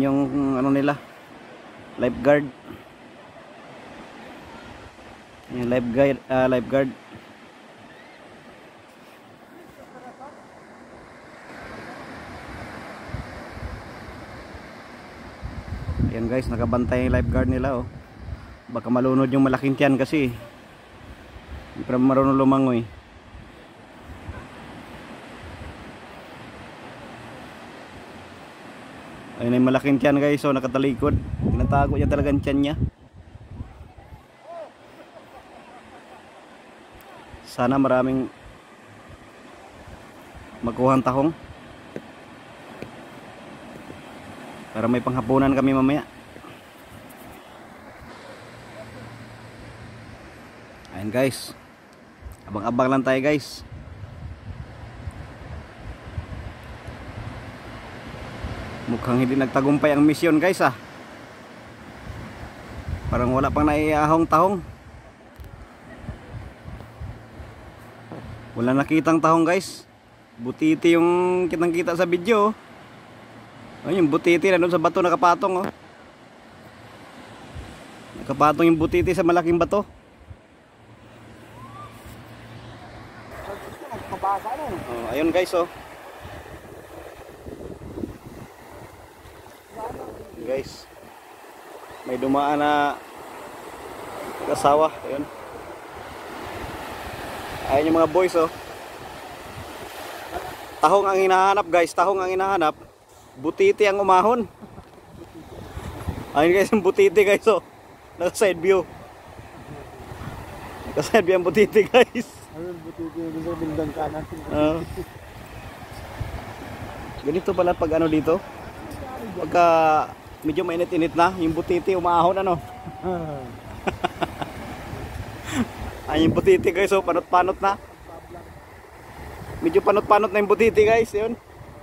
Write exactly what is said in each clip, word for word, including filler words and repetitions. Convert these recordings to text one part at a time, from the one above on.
Ayun yung ano nila, lifeguard. Yung lifeguard, uh, lifeguard. Ayan guys, nakabantay yung lifeguard nila oh. Baka malunod yung malaking tiyan kasi hindi pa marunong lumangoy. Ayun yung malaking tiyan guys, so nakatalikod. Tinatago niya talagang tiyan niya. Sana maraming magkuhang tahong para may panghapunan kami mamaya. Ayun guys, abang-abang lang tayo guys. Mukhang hindi nagtagumpay ang misyon guys ah. Parang wala pang naiahong tahong. Wala nakitang tahong guys. Butiti yung kitang kita sa video oh. Ayun yung butiti na doon sa bato nakapatong oh. Nakapatong yung butiti sa malaking bato. Oh, ayun guys oh. Guys, may dumaan na kasawa. Ayun. Ayun yung mga boys oh. Tahong ang hinahanap guys, tahong ang hinahanap. Butiti ang umahon. Ayun guys yung butiti guys oh. Naka side view. Naka side view ang butiti guys. Ayun butiti yung sa bindang kanan. Uh, ganito pala pag ano dito. Pagka medyo mainit-init na, yung butiti umahon ano. Ay yung butiti guys oh, panot-panot na. Medyo panot-panot na yung butiti guys, yun.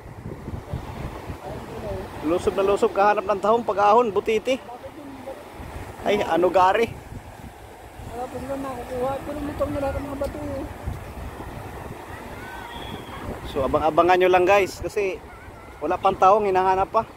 Lusob na lusob kahanap ng tahong pag-ahon, butiti. Ay, ano gari. Wala pa sila nakukuha, pero lutong na lahat ang mga bato. So abang-abangan nyo lang guys, kasi wala pang tahong, hinahanap pa.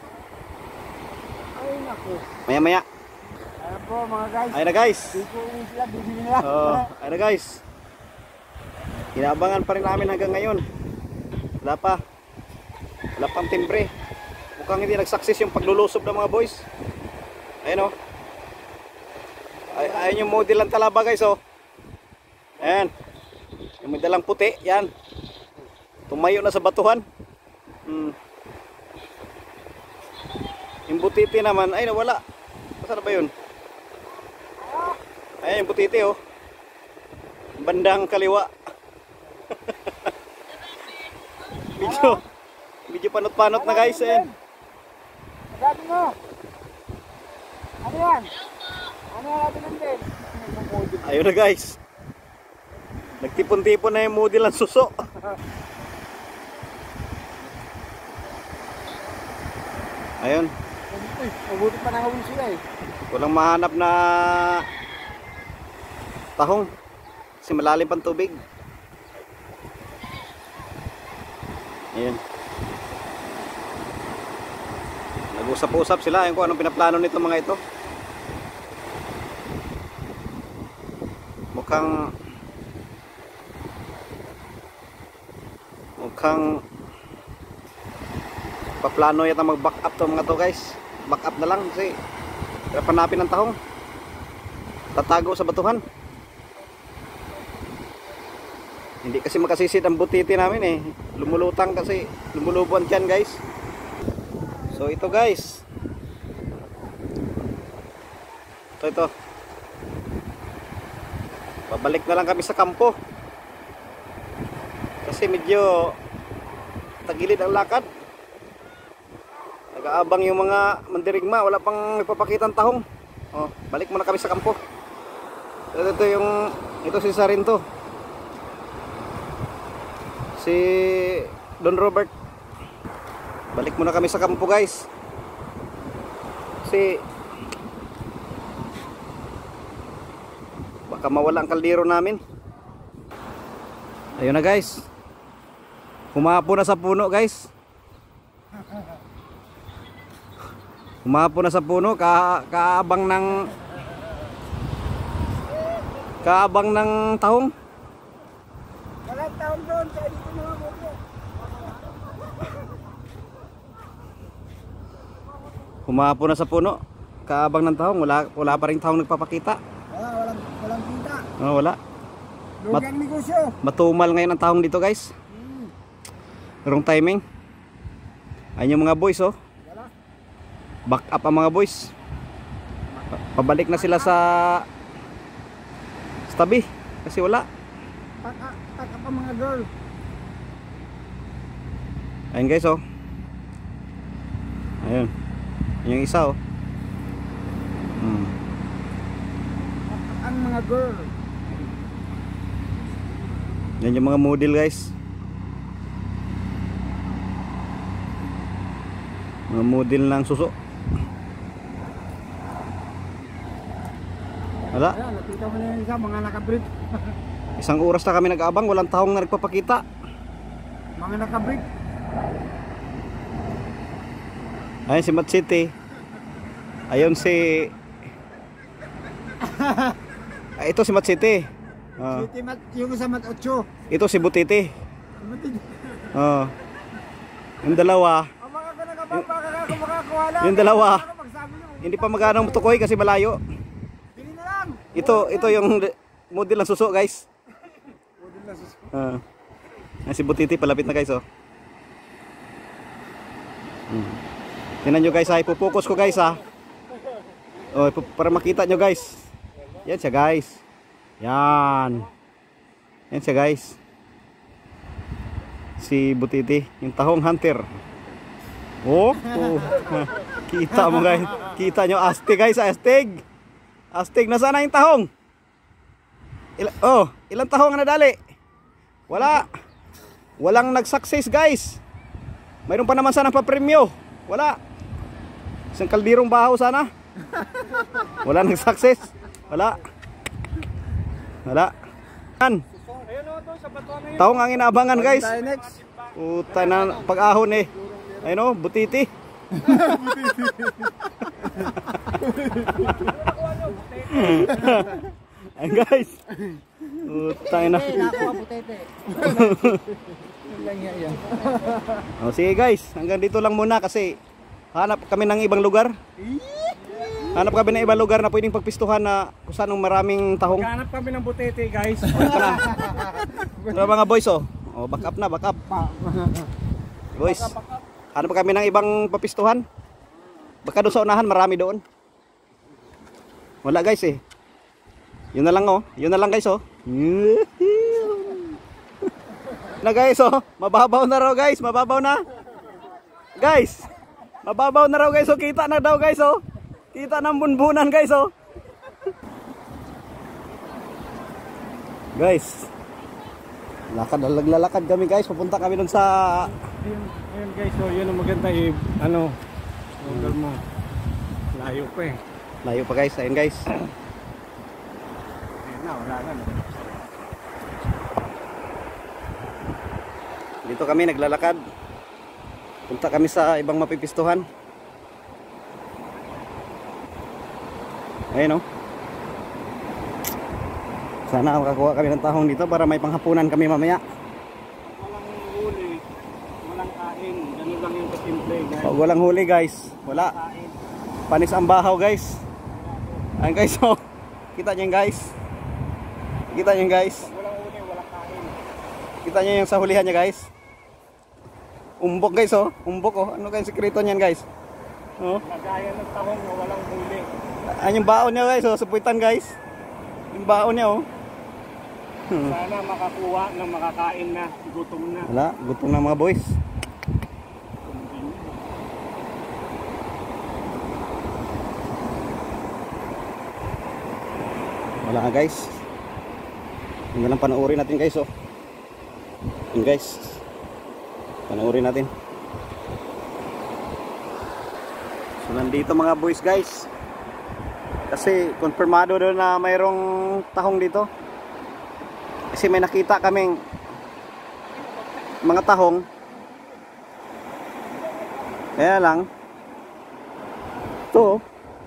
Ay naku. Maya maya. Ayan po mga guys. Ayun na guys. Dito sila, bibili nila. Oh, ayun na guys. Inaabangan pa rin namin hanggang ngayon. Wala pa. Wala pang timbre. Mukhang hindi nag-success yung paglulusob ng mga boys. Ayun oh. Ay, ayun yung model ng talaba guys oh. Ayan. Yung may dalang puti, yan. Tumayo na sa batuhan. Hmm. Yung butiti naman, ay nawala. Saan ba yun? Ayan yung butiti oh. Bandang kaliwa. Medyo Medyo panot-panot na guys eh. Sabi mo. Ano yan? Ano yan natin nandun? Ayun na guys. Nagtipon-tipon na yung model ng suso. Ayun. Uy, mabuti pa nakawin sila eh. Walang mahanap na tahong. Kasi malalim pang tubig. Ayun. Nag-usap-usap sila ayun kung anong pinaplano nito mga ito. Mukhang Mukhang paplano yata mag-back up to mga to guys. Back up na lang kasi hanapin ng tahong. Tatago sa batuhan. Hindi kasi makasisid ang butiti namin eh. Lumulutang kasi, lumulubuan dyan guys. So ito guys. Ito ito. Babalik na lang kami sa kampo. Kasi medyo tagilid ang lakad. Nag-aabang yung mga mandirigma, wala pang ipapakitang tahong. Oh, balik muna kami sa kampo. Ito, ito yung ito si Sarinto. Si Don Robert. Balik muna kami sa kampo guys. Kasi baka mawala ang kaldero namin. Ayun na guys. Humapo na sa puno guys. Humapo na sa puno, ka kaabang ng kaabang ng tahong. Walang taon doon, kaya dito mga buko. Humapo na sa puno, kaabang ng tahong. Wala, wala pa rin tahong nagpapakita. Wala, walang, walang kita. Oh, wala. Lugang negosyo. Matumal ngayon ang tahong dito guys. Hmm. Wrong timing. Ayun yung mga boys oh. Wala. Back up ang mga boys. Pabalik na sila sa sa tabi kasi wala. Pack up, pack up ang mga girl. Ayun guys oh. Ayun. Yun yung isa oh. Hmm. Pack up ang mga girl. Yan yung mga model guys. Mga model ng suso. Wala. Ayan, nakita mo na yung isa, mga nakabrit. Isang oras na kami nag-abang, walang tahong na nagpapakita. Mga nakabrit. Ayun si Mat City. Ayun si Ay, ito si Mat City. Oh. City mat, yung isa mat ocho. Ito si Butiti. Oh. Yung dalawa, Ang mga kanagabang, baka ka makakakuha. yung dalawa, hindi pa magana tukoy kasi malayo. Pili na lang. Ito, ito yung model ng suso guys. Model na susunod. Ah. Uh, si Butiti palapit na guys oh. Hmm. Tingnan nyo guys ha, ipupokus ko guys ha. Oh, para makita nyo guys. Yan siya guys. Yan. Yan siya guys. Si Butiti, yung tahong hunter. Oh, oh. Kita mo guys. Kita nyo astig guys, astig. Astig, nasaan na yung tahong? Ila oh, ilang tahong na nadali? Wala. Walang nag-success guys. Mayroon pa naman sana pa-premyo. Wala. Isang kaldirong bahaw sana. Wala nag-success. Wala. Wala. Yan. Tahong ang inaabangan guys. Next. Utay na pag-ahon eh. Ayun oh, Butiti. Ayun guys. Utay na. Oh, sige guys, hanggang dito lang muna kasi hanap kami ng ibang lugar. Hanap kami ng ibang lugar na pwedeng pagpistuhan na kung saan maraming tahong. Hanap kami ng butete guys. So mga boys oh. Oh, back up na, back up. Boys. Hanap kami ng ibang papistuhan. Baka doon sa unahan marami doon. Wala guys eh. Yun na lang oh. Yun na lang guys oh. Na guys oh. Mababaw na raw guys. Mababaw na. Guys. Mababaw na raw guys oh. Kita na daw guys oh. Kita ng bunbunan guys oh. Guys. Lakad, lalakad kami guys. Pupunta kami doon sa Ayun guys, so yun ang maganda eh, ano, lugar mo. Layo pa eh. layo pa guys. Ayun guys. Ayun na, wala na. Dito kami naglalakad. Punta kami sa ibang mapipistuhan. Ayun oh. Sana makakuha kami ng tahong dito para may panghapunan kami mamaya. Walang huli, walang kain, ganun lang yung kasimple guys. Pag walang huli guys, wala. Kain. Panis ang bahaw guys. Ayun guys oh. Kita nyo yung guys. Kita nyo yung guys. Walang huli, walang kain. Kita nyo yung sa hulihan niya guys. Umbok guys oh. Umbok oh. Ano kayong sekreto niyan guys? Oh. Nagaya ng tahong na walang huli. Ayun yung baon niya guys oh. Supuitan guys. Yung baon niya oh. Sana makakuha ng makakain na, gutom na. Wala, gutom na mga boys. Wala nga guys. Yung lang panoorin natin guys oh. Yung guys. Panoorin natin. So nandito mga boys guys. Kasi konfirmado doon na mayroong tahong dito. Kasi may nakita kaming mga tahong. Kaya lang Bato. Oh.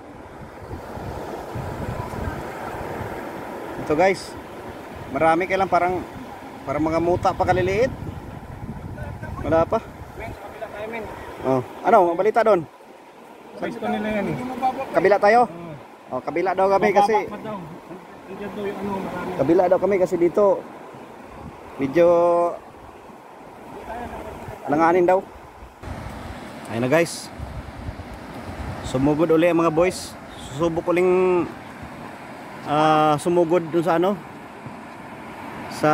Ito guys. Marami kailan parang parang mga muta pa kaliliit. Wala pa. Men, sa kabila tayo, men. Oh, ano, ang balita doon? Pwesto nila yan eh. Kabila tayo? Oo. Oh, kabila daw kami kasi Mababa pa daw. Nandiyan daw yung ano, marami. kabila daw kami kasi dito medyo langanin daw. Ayun na guys. Sumugod uli ang mga boys. Susubok uling ah, sumugod dun sa ano sa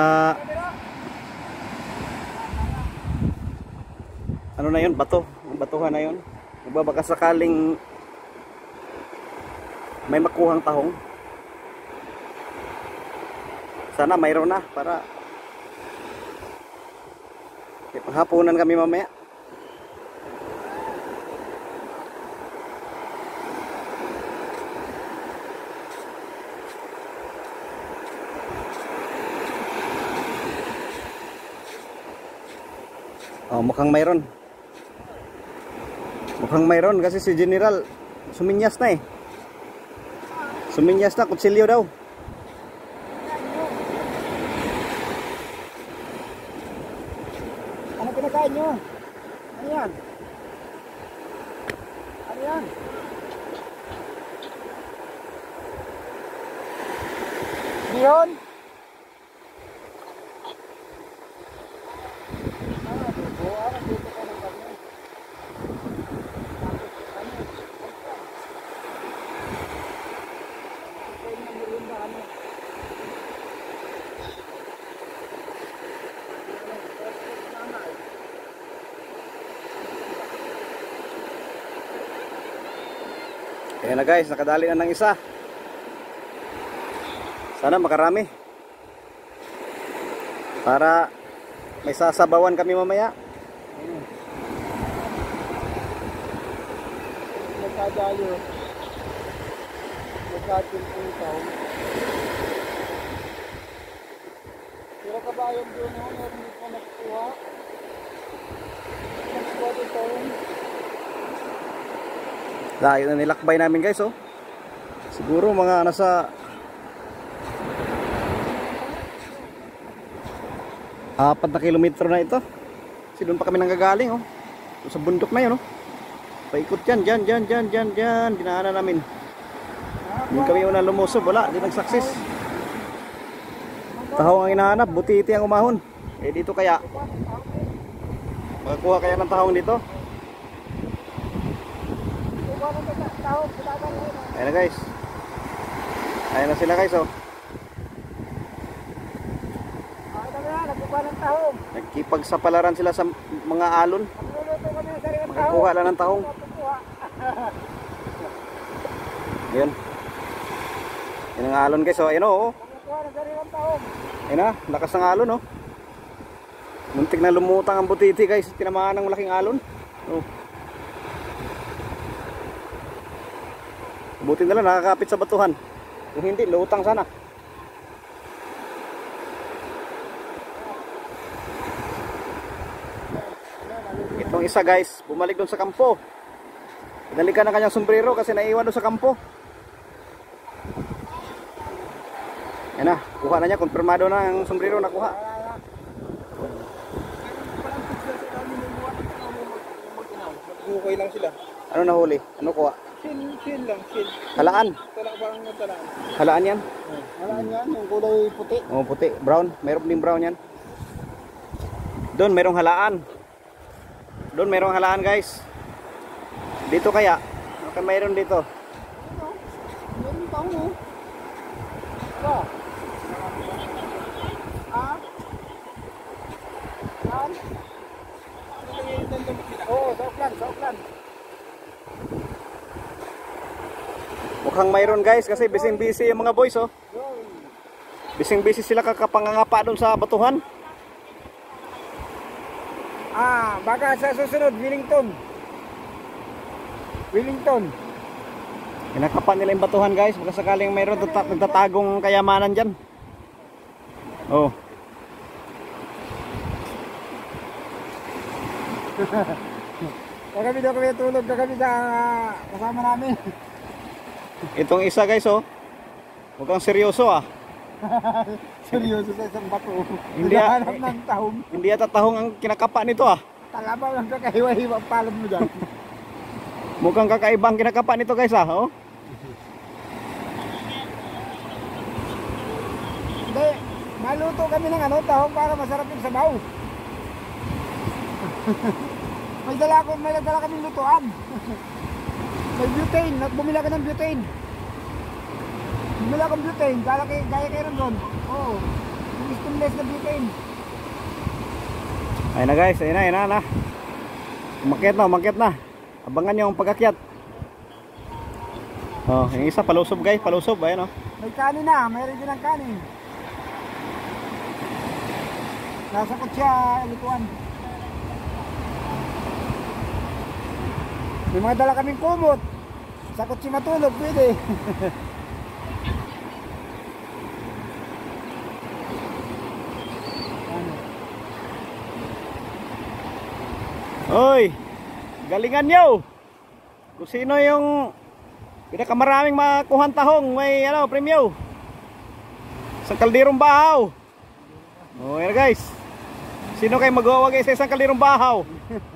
ano na yun, bato, ang batuhan na yun. Baka sakaling may makuhang tahong. Sana mayroon na para okay, panghapunan kami mamaya. Oh, mukhang mayroon. Mukhang mayroon kasi si General suminyas na eh. Suminyas na, kutsilyo daw. Ano pinakain nyo? Ano yan? Ano yan? Diyon? Ayan na guys, nakadali na ng isa. Sana makarami. Para may sasabawan kami mamaya. Nagkadayo. Nagkadayo po ito. Pero kabayan doon mo, meron dito na nakukuha. Nakukuha dito. Layo na nilakbay namin guys oh. Siguro mga nasa apat na kilometro na ito. Kasi doon pa kami nanggagaling oh. Doon sa bundok na yun oh. Paikot yan, dyan, dyan, dyan, dyan, dyan. Dinaanan namin. Hindi kami una lumusob, wala, hindi nag-success. Tahong ang hinahanap, butiti ang umahon. Eh dito kaya makakuha kaya ng tahong dito. Ayan na guys. Ayan na sila guys oh. Nagkipagsapalaran sila sa mga alon. Makakuha lang ng tahong. Ayan. Ayan ang alon guys oh. Ayan oh. Ayan na, lakas ng alon oh. Muntik na lumutang ang butiti guys. Tinamaan ng malaking alon oh. Buti na lang nakakapit sa batuhan. Kung hindi, lutang sana. Itong isa guys, bumalik doon sa kampo. Pinalikan ng kanyang sombrero kasi naiwan doon sa kampo. Yan na, kuha na niya. Konfirmado na ang sombrero na kuha. Hukay lang sila. Ano nahuli? Ano kuha? Sin, sin lang, sin. Halaan. Talak bang yung talaan? Halaan yan? Halaan yan, yung kulay puti. Oh, puti. Brown. Mayroon din brown yan. Doon, mayroong halaan. Doon, mayroong halaan guys. Dito kaya? Okay, mayroon dito. Meron taong mo. Ba? Ah? Saan? Oo, sa uplan, sa uplan. Mukhang mayroon guys kasi bising-busy yung mga boys oh. Bising-busy sila kakapangangapa doon sa batuhan. Ah, baka sa susunod, Wellington. Wellington. Kinakapan nila yung batuhan guys. Baka sakaling mayroon nagtatagong kayamanan dyan. Oh. Kagabi daw kami tulog, kagabi sa ah, kasama namin. Itong isa guys oh. Mukhang seryoso ah. Seryoso sa isang bato. Hindi ah. Hinahanap ng tahong. Hindi ata tahong ang kinakapa nito ah. Talabaw lang kakahiwa-hiwa palad mo dyan. Mukhang kakaibang kinakapa nito guys ah. Oh. Hindi, maluto kami ng ano, tahong para masarap yung sabaw. May dala ko, may dala kaming lutuan. May butane, bumila ka ng butane. Bumila akong butane, gaya kay, gaya kay Ron. Oo, yung stainless na butane. Ayun na guys, ayun na, ayun na, ayun na. Umakyat na, umakyat na. Abangan nyo ang pag-akyat. Oh, yung isa palusob guys, palusob, ayun oh. May kanin na, mayroon din ang kanin. Nasa kutsa, lutuan. May mga dala kaming kumot. Sa kutsi matulog, pwede. Hoy, galingan nyo. Kung sino yung pinakamaraming makuhang tahong, may ano, premyo. Sa kalderong bahaw. Oh, yan guys. Sino kayo mag-uwagay sa isang kalderong bahaw?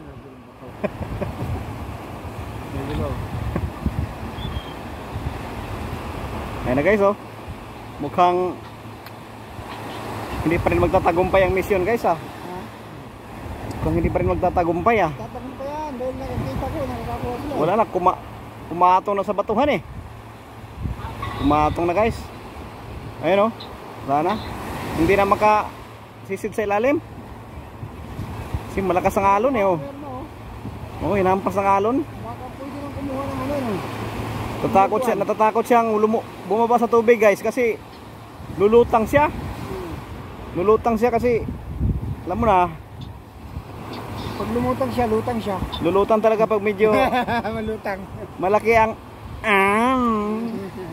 Ayan na guys oh. Mukhang hindi pa rin magtatagumpay ang misyon guys ah. Mukhang hindi pa rin magtatagumpay ah. Tatapon pa yan, dahil nakikita ko, nakakakuha sila. Wala na, kuma kumatong na sa batuhan eh. Kumatong na guys. Ayun oh. Wala na. Hindi na makasisid sa ilalim. Kasi malakas ang alon eh oh. Oh, hinampas ang alon. Baka pwede nang kumuha ng ano no. Tatakot siya, natatakot siyang lumu bumaba sa tubig guys kasi lulutang siya. Lulutang siya kasi alam mo na, Pag lumutang siya, lutang siya. lulutang talaga pag medyo Malutang. malaki ang ang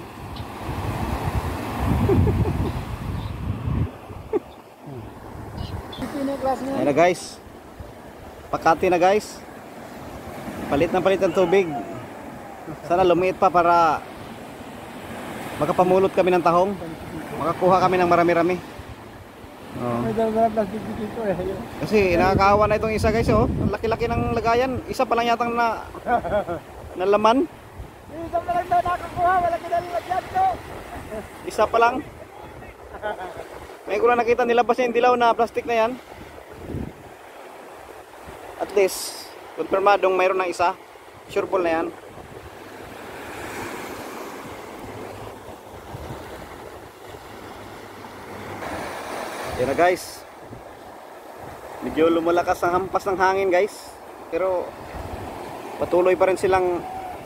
Ito yung klase niya. Ayan na guys. Pakati na guys. Palit na palit ang tubig. Sana lumiit pa para makapamulot kami ng tahong. Makakuha kami ng marami-rami. Oh. May dala-dala plastic dito eh. Kasi nakakaawa na itong isa guys oh. Ang laki-laki ng lagayan. Isa pa lang yatang na na laman. Isa pa lang daw nakakuha, wala kinalagyan to. Isa pa lang. Ngayon ko na nakita nilabas niya yung dilaw na plastic na yan. At least konfirmadong mayroon ng isa. Sure ball na yan. Yan na guys. Medyo lumalakas ang hampas ng hangin guys. Pero patuloy pa rin silang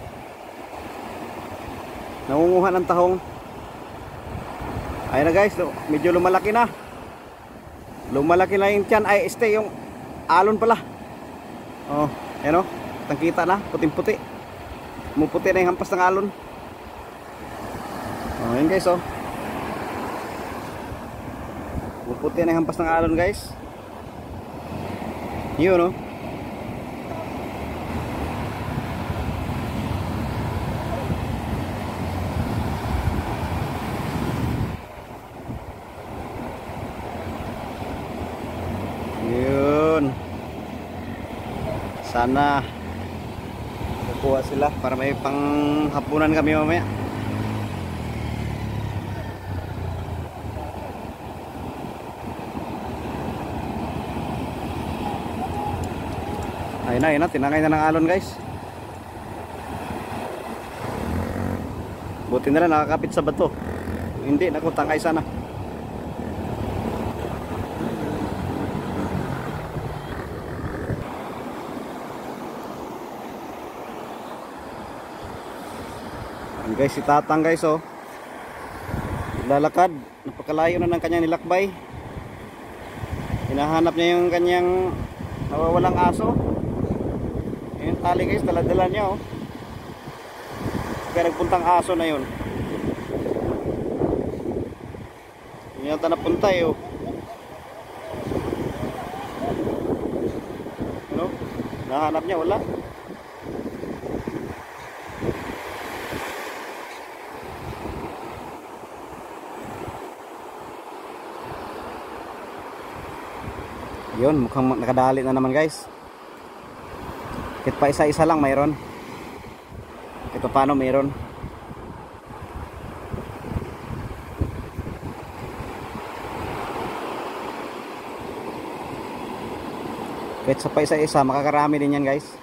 nangunguha ng tahong. Ayun na guys, medyo lumalaki na. Lumalaki na yung tiyan. Ay, este yung alon pala. Oh, yan o. Tangkita na, puting-puti. Muputi na yung hampas ng alon. Oh, yan guys oh. Muputi na yung hampas ng alon guys. Yun oh. Yun. Sana kukuha sila para may panghapunan kami mamaya. Ayun na, ayun na, tinangay na ng alon guys. Buti na lang nakakapit sa bato. Hindi, naku, tangay sana. Ayun guys, si Tatang guys oh. Lalakad, napakalayo na ng kanyang nilakbay. Hinahanap niya yung kanyang nawawalang aso. Yung tali guys, dala-dala niya oh. Kaya nagpuntang aso na yun. Yun yata napunta eh oh. Ano? Nahanap niya, wala. Yun, mukhang nakadali na naman guys. Kahit pa isa-isa lang mayroon. Ito paano mayroon. Kahit sa pa isa-isa, makakarami din yan guys.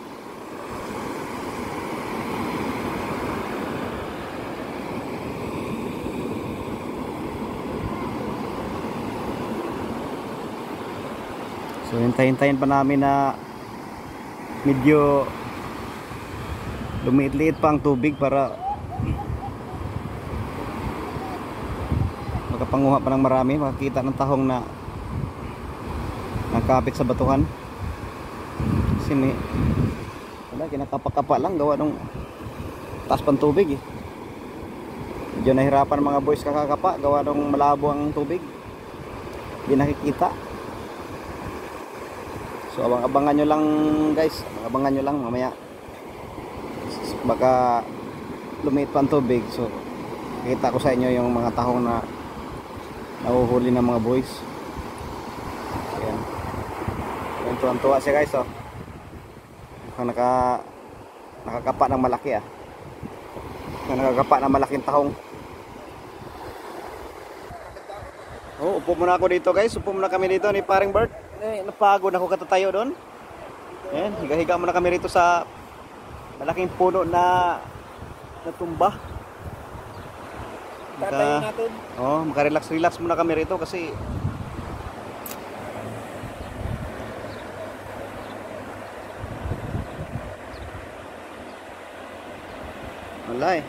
So hintayin-hintayin pa namin na medyo lumiit-liit pa ang tubig para makapanguha pa ng marami, makakita ng tahong na nakapit sa batuhan. Kasi may wala, kinakapa-kapa lang gawa ng taas pang tubig eh. Medyo nahirapan mga boys kakakapa gawa ng malabo ang tubig, hindi nakikita. So abang-abangan nyo lang guys, abangan nyo lang mamaya, baka lumiit pa ang tubig. So kita ko sa inyo yung mga tahong na nahuhuli ng mga boys. Ayan, ayan, tuwan-tuwa siya guys oh. Mukhang naka, nakakapa ng malaki ah, nakakapa ng malaking tahong. Oh, upo muna ako dito guys, upo muna kami dito ni Paring Bert. Eh, napagod ako katatayo doon. Ayan, higa-higa muna kami rito sa malaking puno na natumba. Tatayo natin. Oh, maka-relax-relax muna kami rito kasi wala eh.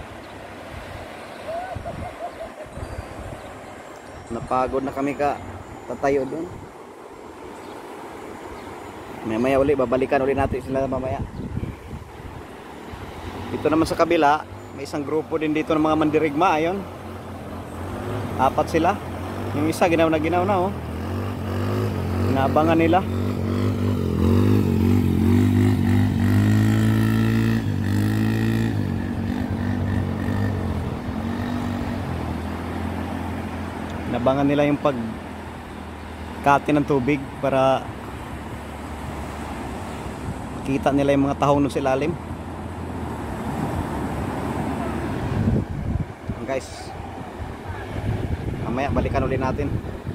Napagod na kami ka tatayo doon. Mamaya uli, babalikan uli natin sila mamaya. Dito naman sa kabila, may isang grupo din dito ng mga mandirigma. Ayun, apat sila. Yung isa ginaw na ginaw na oh. Inaabangan nila. Inabangan nila yung pagkati ng tubig para kita nila yung mga tahong sa ilalim. Guys, mamaya balikan ulit natin.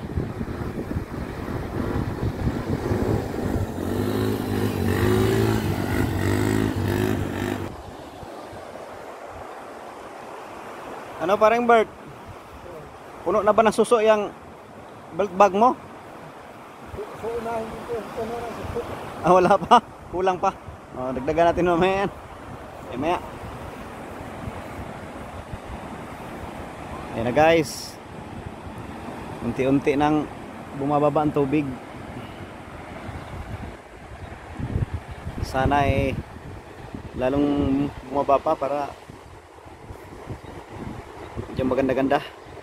Ano parang Bert? Puno na ba ng suso yung belt bag mo? So unahin dito, ito na lang. Ah, wala pa. Kulang pa. Oh, dagdagan natin mamaya yan. Eh, maya. Ayan na guys. Unti-unti nang bumababa ang tubig. Sana eh lalong bumaba pa para medyo maganda-ganda.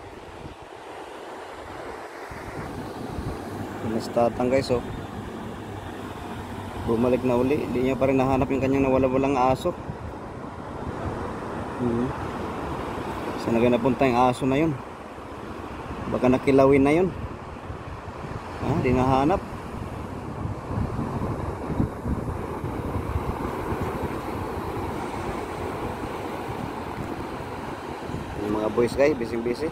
Nastatang guys oh. Bumalik na uli, hindi niya pa rin nahanap yung kanyang nawala-walang aso. Hmm. Saan na napunta yung aso na yun? Baka nakilawin na yun. Ah, di nahanap. Yung mga boys guys, busy-busy.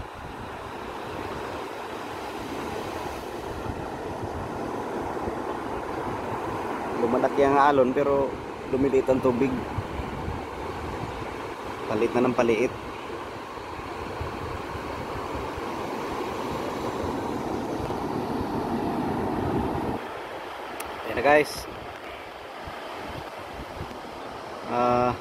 Lumalaki ang alon pero lumiliit ang tubig. Palit na ng paliit. Ayan na guys. Uh,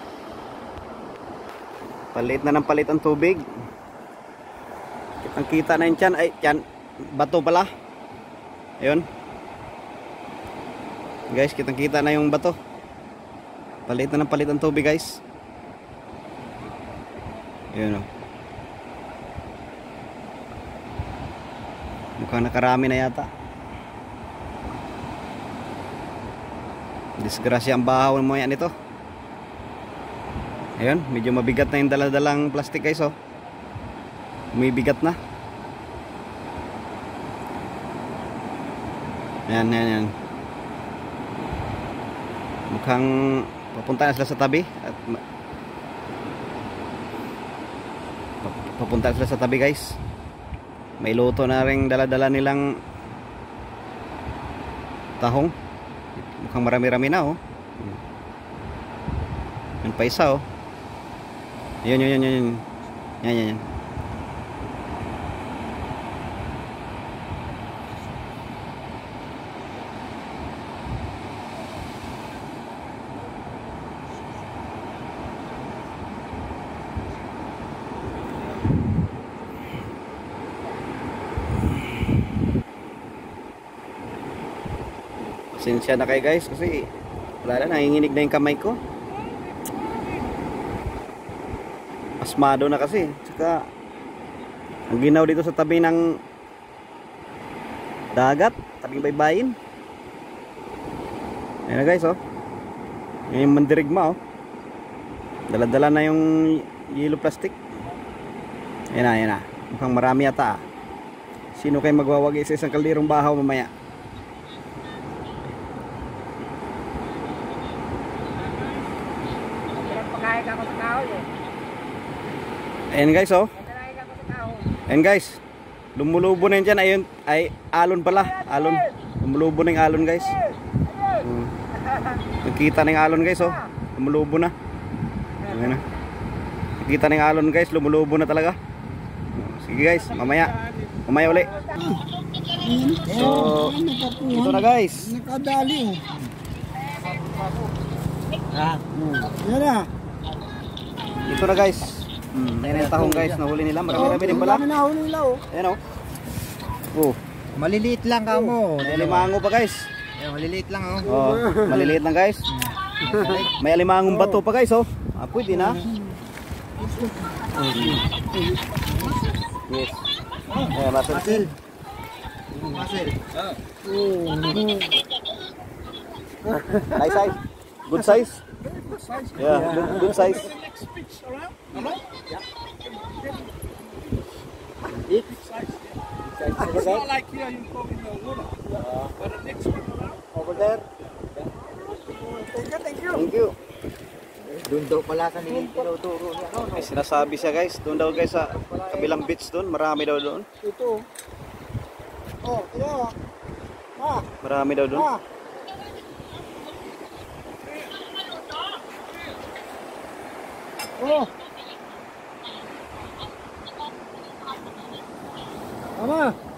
palit na ng palit ang tubig. Kitang kita na yung tiyan. Ay, tiyan. Bato pala. Ayun. Guys, kitang kita na yung bato. Palit na ng palit ang tubig guys. Ayun o. Mukhang nakarami na yata. Disgrasya ang bahaw mo yan ito. Ayun, medyo mabigat na yung daladalang plastic guys oh. Umibigat na. Ayan, ayan, ayan. Mukhang papunta na sila sa tabi at ma- pap- papunta na sila sa tabi guys. May luto na ring dala-dala nilang tahong. Mukhang marami-rami na oh. Yan pa isa oh. Yun, yun, yun, yun. Yan, yan, yan. Pasensya na kayo guys kasi wala na, nanginginig na yung kamay ko. Asmado na kasi. Tsaka ang ginaw dito sa tabi ng dagat, tabing baybayin. Ayan na guys oh. Yan yung mandirigma oh. Dala-dala na yung yellow plastic. Ayan na, ayan na. Mukhang marami yata ah. Sino kayo magwawagi sa isang kalderong bahaw mamaya? Pagkain ako sa tao eh. Ayan guys oh. Pagkain ako sa tao. Ayan guys. Lumulubo na yun dyan. Ayun, ay alon pala. Alon. Lumulubo na yung alon guys. Hmm. Nakita na yung alon guys oh. Lumulubo na. Ayan na. Nakita na yung alon guys. Lumulubo na talaga. Sige guys. Mamaya. Mamaya uli. So, ito na guys. Nakadali oh. Ah, yan na. Ito na guys. Hmm, ayan yung tahong guys. Nahuli nila. Marami-rami din pala. Marami na huli nila oh. Ayan oh. Oh. Maliliit lang ka mo. May alimango pa guys. Ayan, maliliit lang oh. Oh, maliliit lang guys. May alimangong bato pa guys oh. Ah, pwede na. Yes. Ayan, muscle. Muscle. Nice size. Good size. Yeah, good, good size. It's not like here you go in the water. But the next one around. Over there. Thank you, thank you. Thank you. Doon daw pala sa nilituro niya. No, May sinasabi siya guys. Doon daw guys sa kabilang beach doon. Marami daw doon. ito. Oh, ito. Ah, Marami daw doon. ah. Oh. Ama.